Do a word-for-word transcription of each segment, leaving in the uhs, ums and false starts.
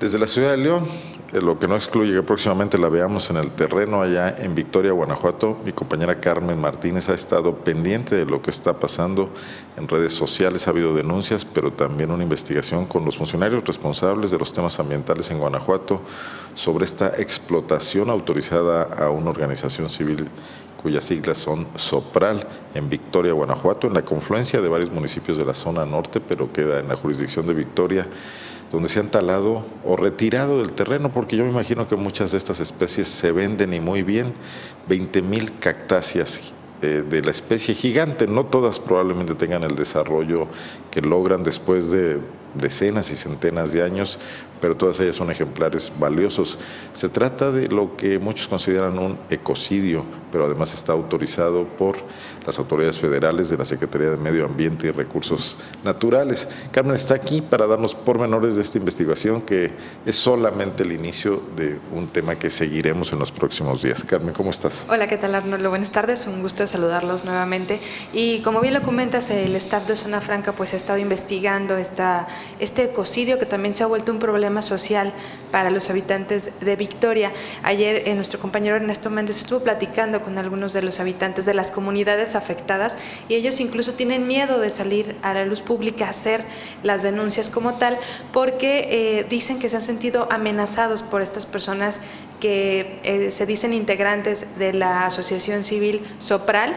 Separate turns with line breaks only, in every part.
Desde la ciudad de León, eh, lo que no excluye que próximamente la veamos en el terreno allá en Victoria, Guanajuato, mi compañera Carmen Martínez ha estado pendiente de lo que está pasando en redes sociales. Ha habido denuncias, pero también una investigación con los funcionarios responsables de los temas ambientales en Guanajuato sobre esta explotación autorizada a una organización civil cuyas siglas son SOPRAL, en Victoria, Guanajuato, en la confluencia de varios municipios de la zona norte, pero queda en la jurisdicción de Victoria, donde se han talado o retirado del terreno, porque yo me imagino que muchas de estas especies se venden y muy bien, veinte mil cactáceas eh, de la especie gigante. No todas probablemente tengan el desarrollo que logran después de decenas y centenas de años, pero todas ellas son ejemplares valiosos. Se trata de lo que muchos consideran un ecocidio, pero además está autorizado por las autoridades federales de la Secretaría de Medio Ambiente y Recursos Naturales. Carmen está aquí para darnos pormenores de esta investigación, que es solamente el inicio de un tema que seguiremos en los próximos días. Carmen, ¿cómo estás?
Hola, ¿qué tal, Arnoldo? Buenas tardes, un gusto saludarlos nuevamente. Y como bien lo comentas, el staff de Zona Franca pues ha estado investigando esta, este ecocidio, que también se ha vuelto un problema social para los habitantes de Victoria. Ayer eh, nuestro compañero Ernesto Méndez estuvo platicando con algunos de los habitantes de las comunidades afectadas, y ellos incluso tienen miedo de salir a la luz pública a hacer las denuncias como tal, porque eh, dicen que se han sentido amenazados por estas personas que eh, se dicen integrantes de la asociación civil SOPRAL,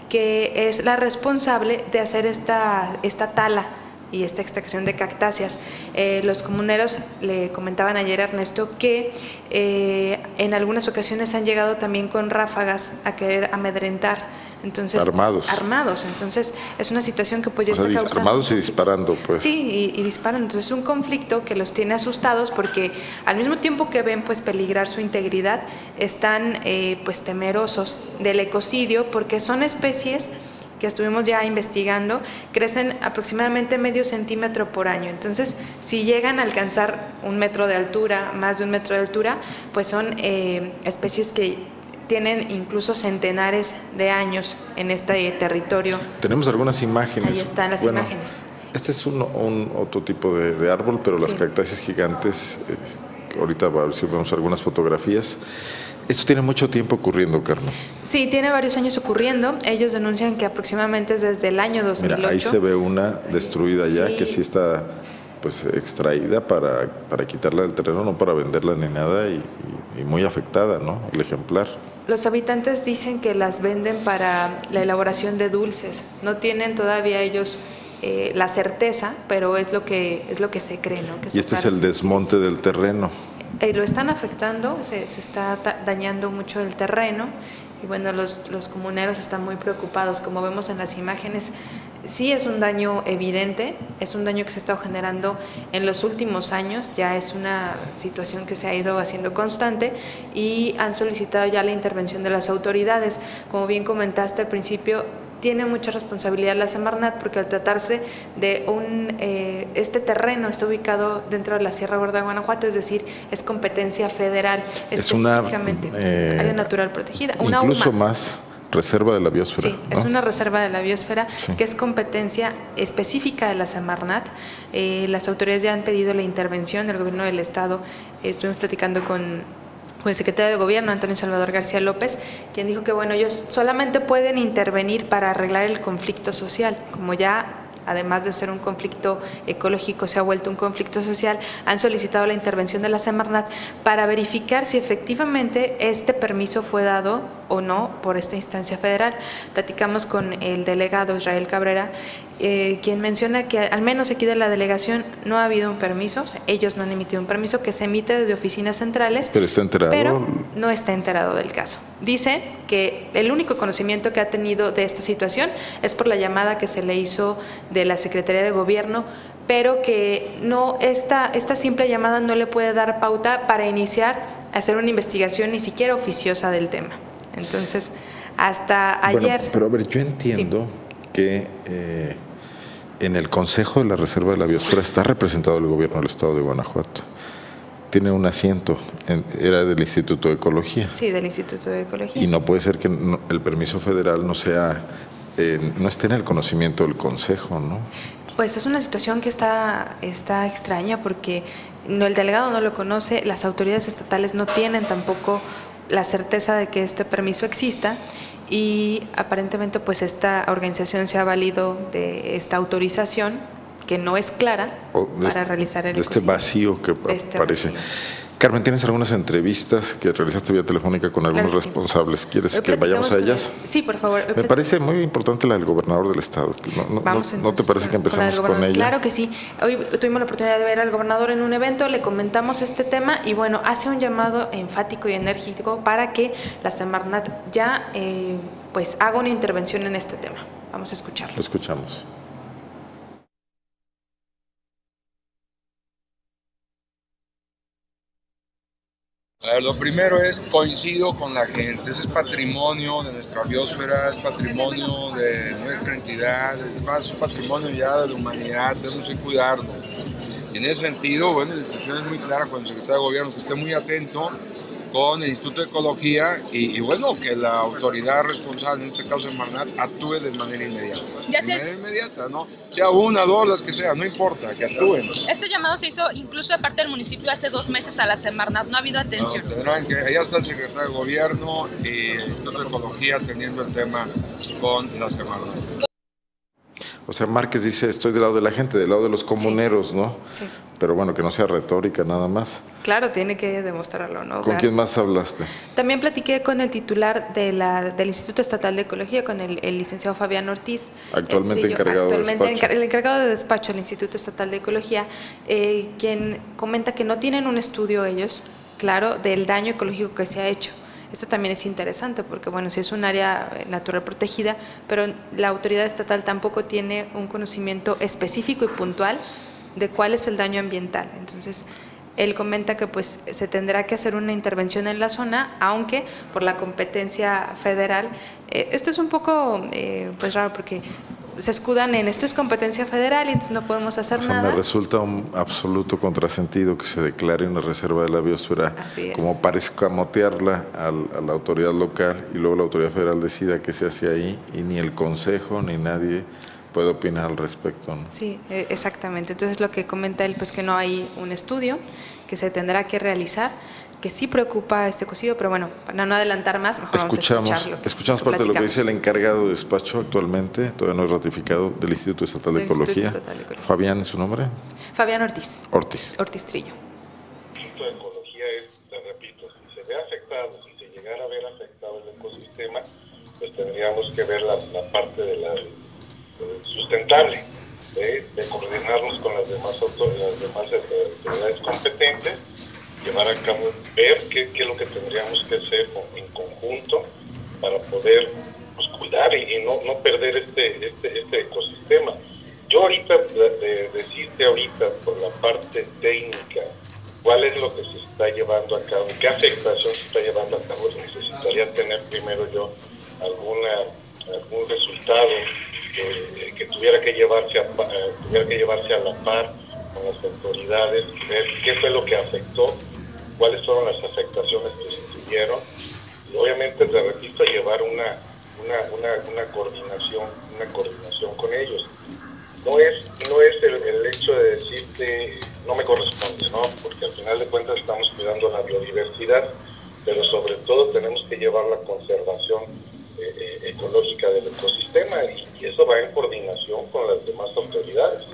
que es la responsable de hacer esta, esta tala y esta extracción de cactáceas. Eh, los comuneros le comentaban ayer a Ernesto que eh, en algunas ocasiones han llegado también con ráfagas a querer amedrentar. Entonces,
armados.
Armados. Entonces, es una situación que pues ya
o sea,
está causando.
Armados y disparando, pues.
Sí, y, y disparan. Entonces, es un conflicto que los tiene asustados, porque al mismo tiempo que ven pues peligrar su integridad, están eh, pues temerosos del ecocidio, porque son especies que estuvimos ya investigando, crecen aproximadamente medio centímetro por año. Entonces, si llegan a alcanzar un metro de altura, más de un metro de altura, pues son eh, especies que tienen incluso centenares de años en este territorio.
Tenemos algunas imágenes.
Ahí están las
bueno,
imágenes.
Este es un, un otro tipo de, de árbol, pero las sí. cactáceas gigantes, eh, ahorita a ver si vemos algunas fotografías. Esto tiene mucho tiempo ocurriendo, Carmen.
Sí, tiene varios años ocurriendo. Ellos denuncian que aproximadamente es desde el año dos mil ocho.
Mira, ahí se ve una destruida ya,
sí.
que sí está pues extraída para, para quitarla del terreno, no para venderla ni nada, y, y, y muy afectada, ¿no? El ejemplar.
Los habitantes dicen que las venden para la elaboración de dulces. No tienen todavía ellos eh, la certeza, pero es lo que, es lo que se cree, ¿no? Que
y este es el desmonte del terreno.
Eh, lo están afectando, se, se está dañando mucho el terreno, y bueno, los, los comuneros están muy preocupados. Como vemos en las imágenes, sí es un daño evidente, es un daño que se ha estado generando en los últimos años, ya es una situación que se ha ido haciendo constante, y han solicitado ya la intervención de las autoridades. Como bien comentaste al principio, tiene mucha responsabilidad la Semarnat, porque al tratarse de un, eh, este terreno está ubicado dentro de la Sierra Gorda de Guanajuato, es decir, es competencia federal,
es
específicamente,
una eh,
área natural protegida. Una
incluso
U M A.
Más reserva de la biosfera.
Sí,
¿no?
es una reserva de la biosfera, sí. que es competencia específica de la Semarnat. Eh, las autoridades ya han pedido la intervención del gobierno del estado. Eh, estuvimos platicando con con el secretario de Gobierno, Antonio Salvador García López, quien dijo que bueno, ellos solamente pueden intervenir para arreglar el conflicto social, como ya, además de ser un conflicto ecológico, se ha vuelto un conflicto social. Han solicitado la intervención de la Semarnat para verificar si efectivamente este permiso fue dado o no por esta instancia federal. Platicamos con el delegado Israel Cabrera, eh, quien menciona que al menos aquí de la delegación no ha habido un permiso, o sea, ellos no han emitido un permiso, que se emite desde oficinas centrales,
pero está enterado,
pero no está enterado del caso. Dice que el único conocimiento que ha tenido de esta situación es por la llamada que se le hizo de la Secretaría de Gobierno, pero que no, esta, esta simple llamada no le puede dar pauta para iniciar a hacer una investigación ni siquiera oficiosa del tema. Entonces, hasta ayer…
Bueno, pero a ver, yo entiendo sí. que eh, en el Consejo de la Reserva de la Biosfera está representado el gobierno del estado de Guanajuato. Tiene un asiento, en, era del Instituto de Ecología.
Sí, del Instituto de Ecología.
Y no puede ser que no, el permiso federal no sea… Eh, no esté en el conocimiento del Consejo, ¿no?
Pues es una situación que está, está extraña porque no, el delegado no lo conoce, las autoridades estatales no tienen tampoco la certeza de que este permiso exista y aparentemente pues esta organización se ha valido de esta autorización que no es clara para
este,
realizar el
de este vacío que este aparece. Vacío. Carmen, tienes algunas entrevistas que realizaste vía telefónica con algunos claro, responsables. Sí. ¿Quieres que vayamos a ellas?
El, sí, por favor.
Me parece muy importante la del gobernador del estado. ¿No, no, Vamos, ¿no te parece que empezamos con, con ella?
Claro que sí. Hoy tuvimos la oportunidad de ver al gobernador en un evento, le comentamos este tema y bueno, hace un llamado enfático y enérgico para que la Semarnat ya eh, pues haga una intervención en este tema. Vamos a escucharlo.
Lo escuchamos.
A ver, lo primero es, coincido con la gente, ese es patrimonio de nuestra biosfera, es patrimonio de nuestra entidad, es más, es patrimonio ya de la humanidad, tenemos que cuidarlo. Y en ese sentido, bueno, la instrucción es muy clara con el secretario de Gobierno, que esté muy atento con el Instituto de Ecología y, y bueno, que la autoridad responsable, en este caso Semarnat, actúe de manera inmediata.
Ya
de manera inmediata, ¿no? Sea una, dos, las que sea, no importa, que actúen.
Este llamado se hizo incluso de parte del municipio hace dos meses a la Semarnat, no ha habido atención.
No, tendrán que, allá está el secretario de Gobierno y el Instituto de Ecología teniendo el tema con la Semarnat.
O sea, Márquez dice, estoy del lado de la gente, del lado de los comuneros, sí. ¿no?
Sí.
Pero bueno, que no sea retórica nada más.
Claro, tiene que demostrarlo, ¿no?
¿Con Gas. quién más hablaste?
También platiqué con el titular de la, del Instituto Estatal de Ecología, con el, el licenciado Fabián Ortiz.
Actualmente
Trillo,
encargado
actualmente
de despacho.
El encargado de despacho del Instituto Estatal de Ecología, eh, quien comenta que no tienen un estudio ellos, claro, del daño ecológico que se ha hecho. Esto también es interesante porque, bueno, sí es un área natural protegida, pero la autoridad estatal tampoco tiene un conocimiento específico y puntual de cuál es el daño ambiental. Entonces, él comenta que pues se tendrá que hacer una intervención en la zona, aunque por la competencia federal, eh, esto es un poco eh, pues raro porque se escudan en esto es competencia federal y entonces no podemos hacer
o sea,
nada.
Me resulta un absoluto contrasentido que se declare una reserva de la biosfera como para escamotearla al, a la autoridad local y luego la autoridad federal decida qué se hace ahí y ni el consejo ni nadie puede opinar al respecto, ¿no?
Sí, exactamente. Entonces lo que comenta él, pues que no hay un estudio que se tendrá que realizar, que sí preocupa este cocido, pero bueno, para no adelantar más, mejor
escuchamos,
vamos a escucharlo.
Escuchamos parte de lo que dice el encargado de despacho actualmente, todavía no es ratificado, del Instituto Estatal de, Ecología. Estatal de Ecología. ¿Fabián es su nombre?
Fabián Ortiz.
Ortiz.
Ortiz Trillo.
El Instituto de Ecología es, te repito, si se ve afectado, si se llegara a ver afectado el ecosistema, pues tendríamos que ver la, la parte de la sustentable, de, de coordinarnos con las demás autoridades, las demás autoridades competentes, llevar a cabo, ver qué, qué es lo que tendríamos que hacer en conjunto para poder pues, cuidar y, y no, no perder este, este, este ecosistema. Yo ahorita, de, decirte ahorita por la parte técnica, cuál es lo que se está llevando a cabo, qué afectación se está llevando a cabo, necesitaría tener primero yo alguna algún resultado que, que tuviera que llevarse a, uh, tuviera que llevarse a la par con las autoridades, ver qué fue lo que afectó, cuáles fueron las afectaciones que se tuvieron y obviamente, te repito, llevar una una, una, una coordinación una coordinación con ellos. No es no es el, el hecho de decirte no me corresponde, ¿no? Porque al final de cuentas estamos cuidando la biodiversidad, pero sobre todo tenemos que llevar la conservación Eh, ecológica del ecosistema y, y eso va en coordinación con las demás autoridades.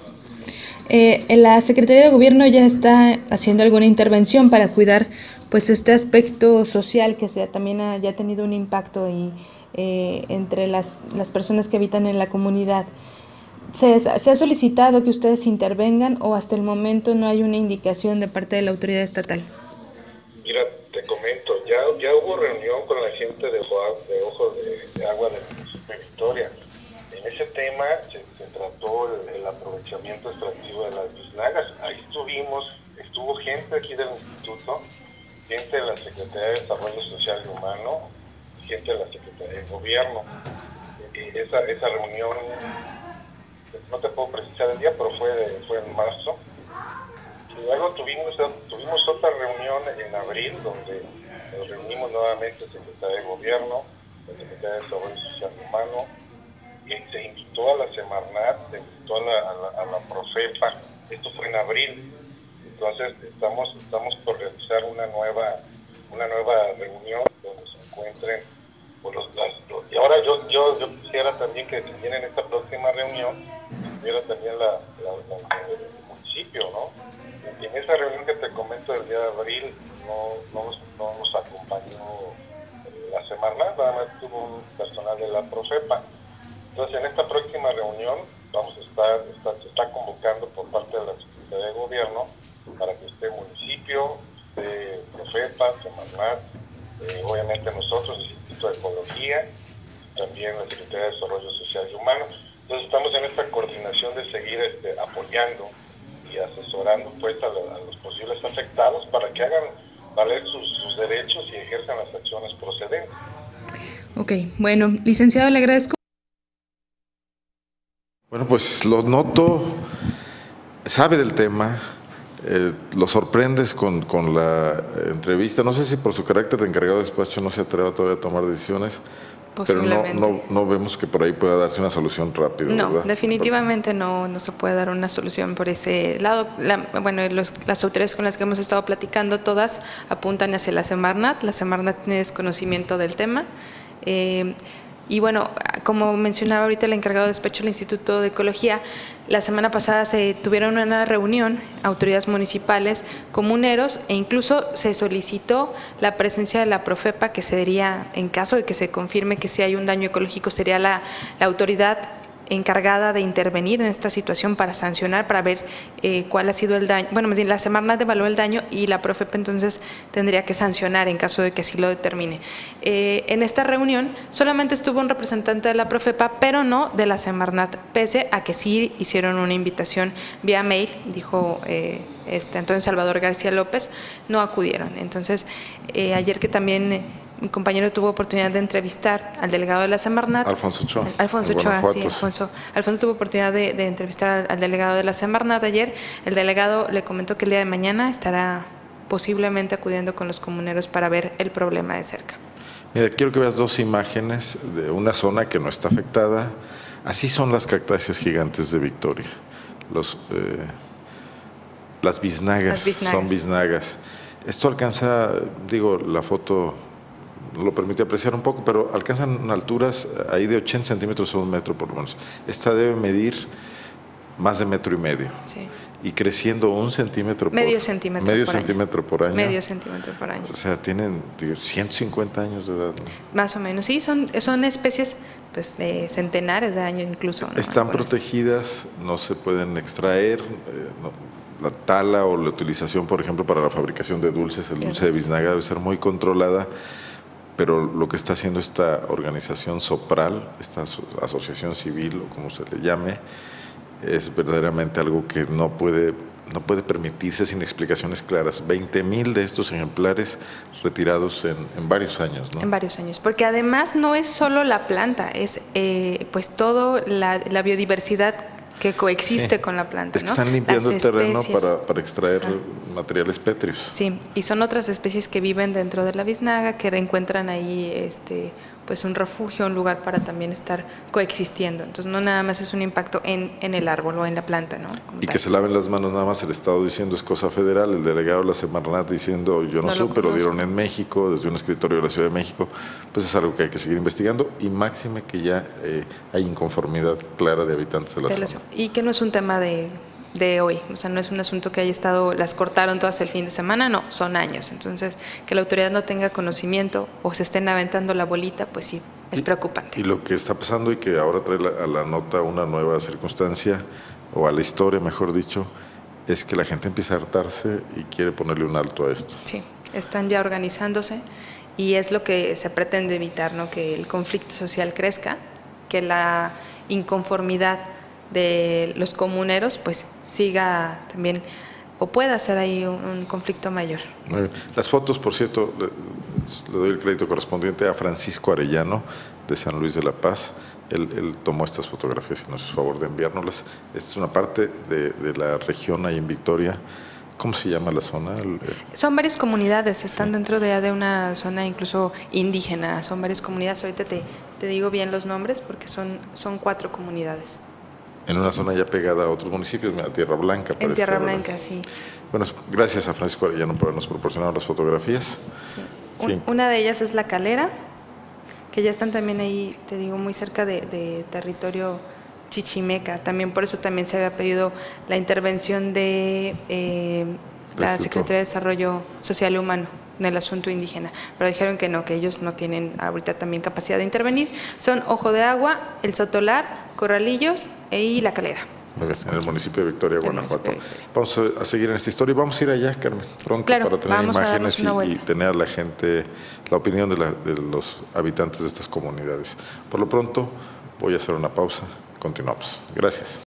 Eh, la Secretaría de Gobierno ya está haciendo alguna intervención para cuidar pues este aspecto social que se, también ha, ya ha tenido un impacto y, eh, entre las, las personas que habitan en la comunidad. ¿Se, ¿Se ha solicitado que ustedes intervengan o hasta el momento no hay una indicación de parte de la autoridad estatal?
Mira, te comento, ya, ya hubo reunión con la gente de Ojo de, Ojo de, de Agua del municipio de Victoria. En ese tema se, se trató el, el aprovechamiento extractivo de las biznagas. Ahí estuvimos, estuvo gente aquí del instituto, gente de la Secretaría de Desarrollo Social y Humano, gente de la Secretaría de Gobierno. Y esa, esa reunión, no te puedo precisar el día, pero fue, fue en marzo. Luego tuvimos, tuvimos otra reunión en abril donde nos reunimos nuevamente el Secretario de Gobierno, el Secretario de Desarrollo Social Humano se invitó a la Semarnat, se invitó a la, a la, a la Profepa, esto fue en abril, entonces estamos, estamos por realizar una nueva, una nueva reunión donde se encuentren pues, los, las, los, y ahora yo, yo, yo quisiera también que también en esta próxima reunión estuviera también la, la, la, el municipio, ¿no? Y en esa reunión que te comento del día de abril no, no, no nos acompañó la Semarnat, nada más tuvo un personal de la Profepa. Entonces en esta próxima reunión vamos a estar, está, se está convocando por parte de la Secretaría de Gobierno para que esté municipio, esté Profepa, Semarnat, eh, obviamente nosotros, el Instituto de Ecología, también la Secretaría de Desarrollo Social y Humano. Entonces estamos en esta coordinación de seguir este, apoyando y asesorando pues a, la, a los posibles afectados para que hagan valer sus, sus derechos y ejerzan las acciones procedentes.
Ok, bueno, licenciado, le agradezco.
Bueno, pues lo noto, sabe del tema, eh, lo sorprendes con, con la entrevista. No sé si por su carácter de encargado de despacho no se atreva todavía a tomar decisiones, pero no, no, no vemos que por ahí pueda darse una solución rápida.
No,
¿verdad?
definitivamente no, no se puede dar una solución por ese lado. La, bueno, los, las autoridades con las que hemos estado platicando, todas apuntan hacia la Semarnat. La Semarnat tiene desconocimiento del tema. Eh, Y bueno, como mencionaba ahorita el encargado de despacho del Instituto de Ecología, la semana pasada se tuvieron una reunión, autoridades municipales, comuneros, e incluso se solicitó la presencia de la Profepa, que sería, en caso de que se confirme que sí hay un daño ecológico, sería la, la autoridad encargada de intervenir en esta situación para sancionar, para ver eh, cuál ha sido el daño. Bueno, más bien la Semarnat evaluó el daño y la Profepa entonces tendría que sancionar en caso de que así lo determine. Eh, en esta reunión solamente estuvo un representante de la Profepa, pero no de la Semarnat, pese a que sí hicieron una invitación vía mail, dijo eh, este, entonces Salvador García López, no acudieron. Entonces, eh, ayer que también Eh, mi compañero tuvo oportunidad de entrevistar al delegado de la Semarnat.
Alfonso Ochoa.
Alfonso Ochoa, sí, Alfonso. Alfonso tuvo oportunidad de, de entrevistar al, al delegado de la Semarnat ayer. El delegado le comentó que el día de mañana estará posiblemente acudiendo con los comuneros para ver el problema de cerca.
Mira, quiero que veas dos imágenes de una zona que no está afectada. Así son las cactáceas gigantes de Victoria. Los, eh, las biznagas, las biznagas son biznagas. Esto alcanza, digo, la foto lo permite apreciar un poco, pero alcanzan alturas ahí de ochenta centímetros o un metro por lo menos. Esta debe medir más de metro y medio. Sí. Y creciendo un centímetro
medio
por
centímetro
medio
por
centímetro
año.
por año.
Medio centímetro por año.
O sea, tienen digo, ciento cincuenta años de edad, ¿no?
Más o menos, sí, son, son especies pues de centenares de años incluso, ¿no?
Están
Algunas.
protegidas, no se pueden extraer. Eh, no, la tala o la utilización, por ejemplo, para la fabricación de dulces, el dulce de biznaga debe ser muy controlada. Pero lo que está haciendo esta organización SOPRAL, esta asociación civil o como se le llame, es verdaderamente algo que no puede, no puede permitirse sin explicaciones claras. veinte mil de estos ejemplares retirados en, en varios años, ¿no?
En varios años, porque además no es solo la planta, es eh, pues todo la, la biodiversidad que coexiste sí. con la planta.
Es que
¿no?
están limpiando
Las
el terreno
especies.
para, para extraer ah. materiales pétreos.
Sí, y son otras especies que viven dentro de la biznaga, que encuentran ahí este, pues un refugio, un lugar para también estar coexistiendo. Entonces no nada más es un impacto en, en el árbol o en la planta, ¿no? Como
y
tal.
Que se laven las manos, nada más el Estado diciendo es cosa federal, el delegado de la Semarnat diciendo yo no, no supe, lo dieron en México, desde un escritorio de la Ciudad de México, pues es algo que hay que seguir investigando y máxime que ya eh, hay inconformidad clara de habitantes de la
de
zona.
Y que no es un tema de... de hoy, o sea, no es un asunto que haya estado, las cortaron todas el fin de semana, no, son años. Entonces, que la autoridad no tenga conocimiento o se estén aventando la bolita, pues sí, es
y,
preocupante.
Y lo que está pasando y que ahora trae la, a la nota una nueva circunstancia, o a la historia, mejor dicho, es que la gente empieza a hartarse y quiere ponerle un alto a esto.
Sí, están ya organizándose y es lo que se pretende evitar, ¿no? Que el conflicto social crezca, que la inconformidad de los comuneros pues siga también o pueda ser ahí un, un conflicto mayor.
Muy bien. Las fotos, por cierto, le, le doy el crédito correspondiente a Francisco Arellano de San Luis de la Paz. Él, él tomó estas fotografías y nos hizo favor de enviárnoslas. Esta es una parte de, de la región ahí en Victoria ¿Cómo se llama la zona? El,
son varias comunidades, están sí. dentro de, de una zona incluso indígena, son varias comunidades. Ahorita te, te digo bien los nombres porque son, son cuatro comunidades.
En una zona ya pegada a otros municipios, mira, Tierra Blanca.
En Tierra Blanca, sí.
Bueno, gracias a Francisco Arellano por habernos proporcionado las fotografías.
Sí. Sí. Una de ellas es La Calera, que ya están también ahí, te digo, muy cerca de, de territorio chichimeca. También por eso también se había pedido la intervención de eh, la Secretaría de Desarrollo Social y Humano en el asunto indígena, pero dijeron que no, que ellos no tienen ahorita también capacidad de intervenir. Son Ojo de Agua, El Sotolar, Corralillos y La Calera.
En el municipio de Victoria, Guanajuato. Vamos a seguir en esta historia y vamos a ir allá, Carmen, pronto, claro, para tener imágenes y, y tener a la gente, la opinión de, la, de los habitantes de estas comunidades. Por lo pronto, voy a hacer una pausa. Continuamos. Gracias.